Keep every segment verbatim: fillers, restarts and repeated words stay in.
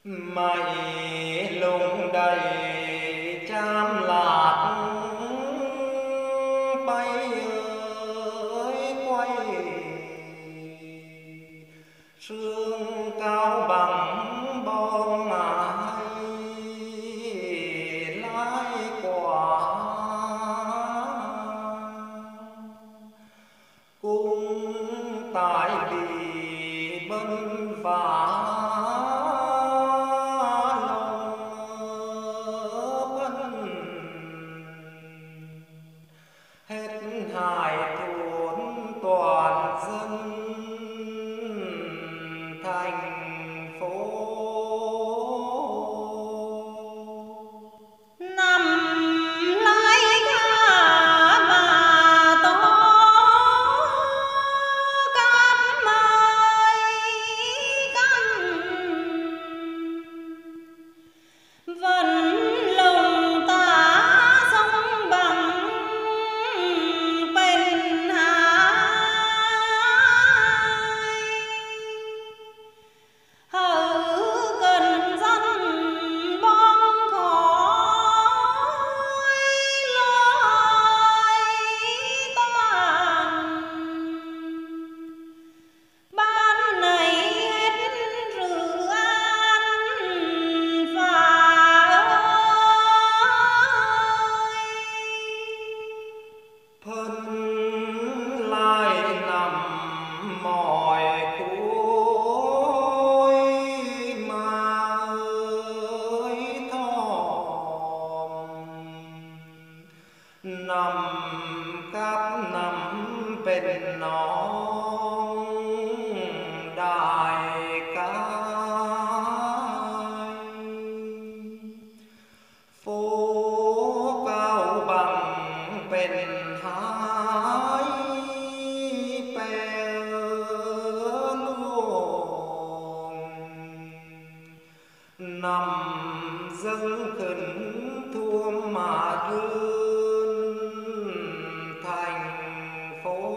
mây lung đầy cham lạt bay ơi quay sương cao bằng bom mà hay lái quả cũng tại vì bân vả hết hài thốn toàn dân thành phố nằm lái cá mà to cam ơi cam vẫn lồng ta sông bằng bên hai hở gần dân bom khói lối toàn ban này hết rượu ăn và phân lại nằm mỏi cối mà ơi thòm nằm cáp nằm bên nón đài cái phố cao bằng bên hai bè luồng nằm dâng khẩn thuông mà rươn thành phố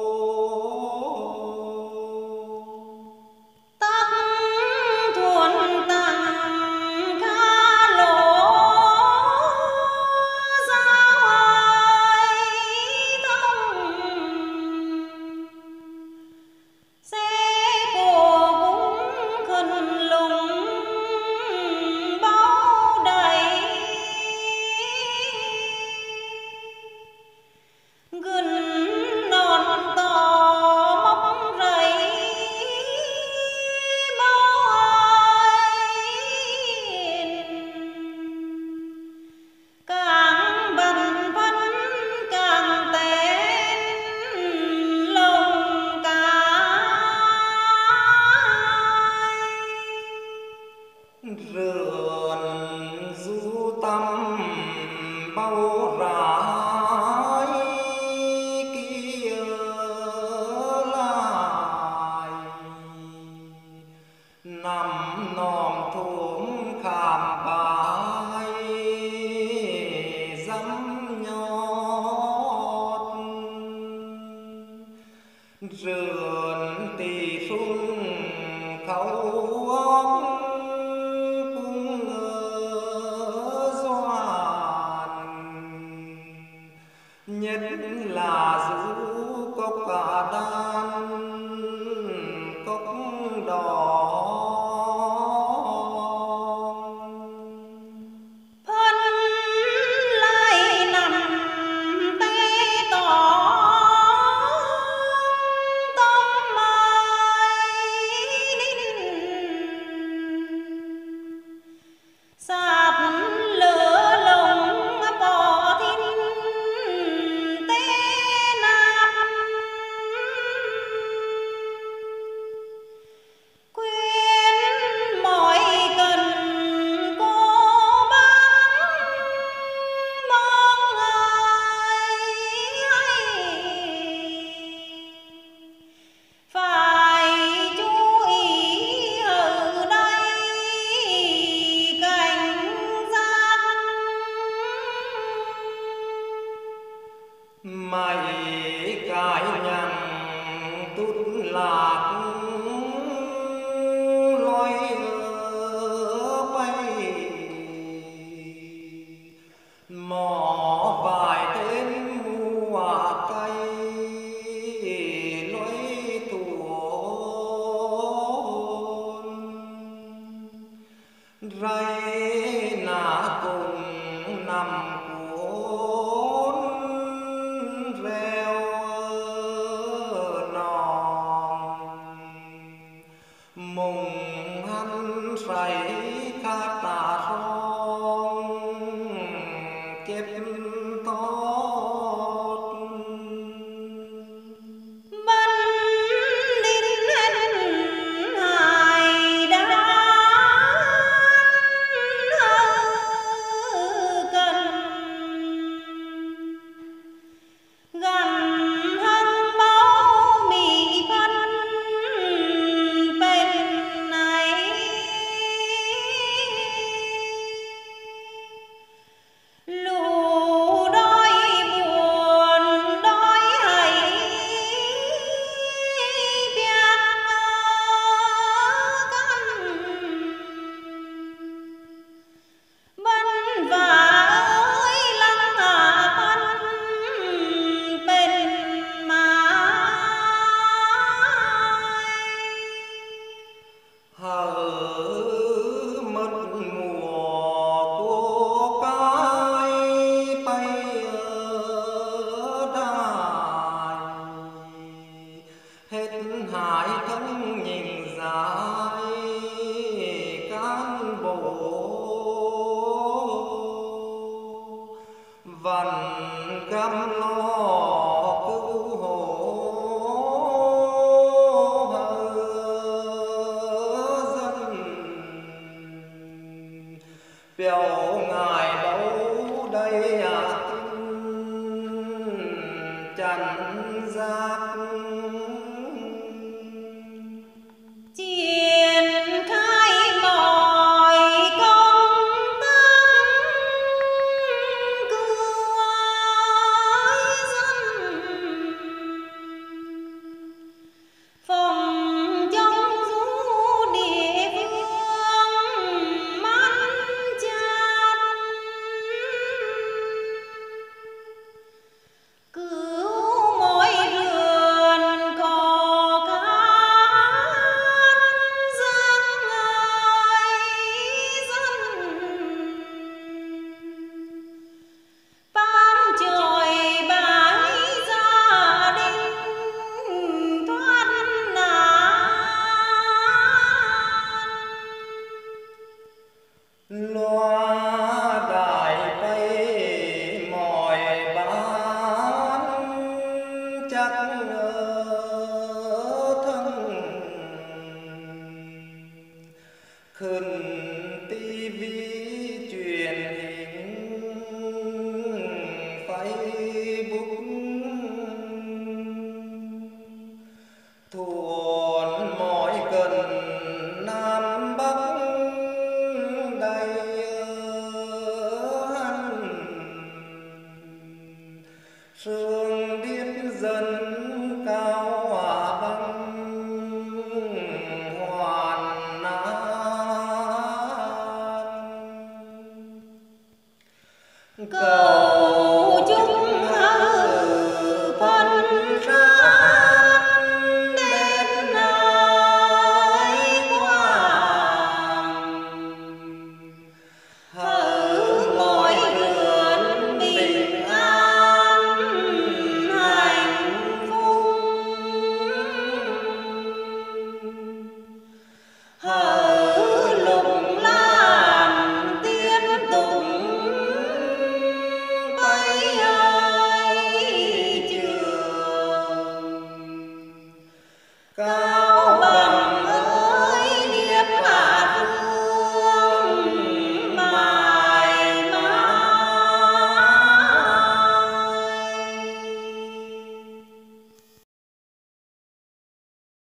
tóc thuần tặng ca lỗ giao ai thông xe cổ cũng khẩn lùng bao đầy gần non to móc rầy bao hiền càng bần phân càng tên lồng cái rượn du tâm bao rải kia lại nằm nòm thúng khảm bài dăm nhót rượn tì phun khâu óc cũng ngỡ doan nhất là rú cốc cả đan cốc đỏ phân lại nằm tê tỏ tôm mai rây nã cùng nằm cuốn reo non mùng hắn say khát tà son chép tốt bắn đinh lên hải đá cần gần hăng máu mì phân bên này lù đói buồn đói hay biang căn bân và ơi lăng hạ bân bên mái hở mất mùa của cái bay ở đài hết hải thân nhìn dài cán bộ vằn cam lo cứu hộ biểu ngài đâu đây à tin chẳng giác triển khai mọi công tác cứu dân phòng chống lũ địa phương mắc chan cứu mỗi vườn cỏ cát giang ơi dân ban trời bãi gia đình thoát nạn loa đài bay mỏi bán chắc ở thân khinh